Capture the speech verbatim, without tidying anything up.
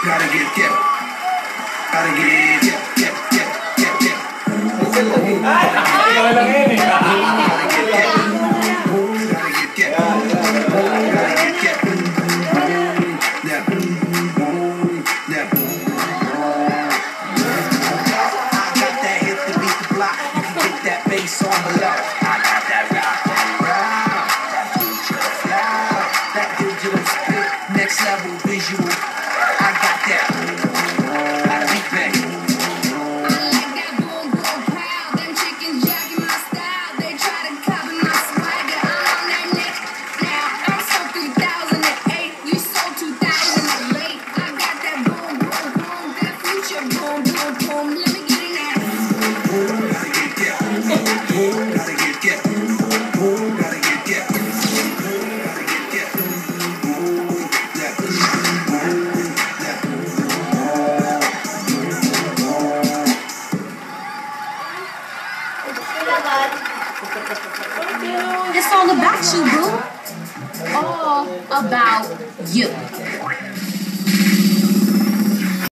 Gotta get get. Gotta get get get get get get. Ay, ikaw lang yun eh. Gotta get get. Gotta get get. Gotta get get. Yeah. Yeah. I got that hit to beat the block. You can get that bass on below. I got that rock, that rock, that digital flow, that digital spit, next level visual. I got that. Gotta be back. It's all about you, boo. All about you.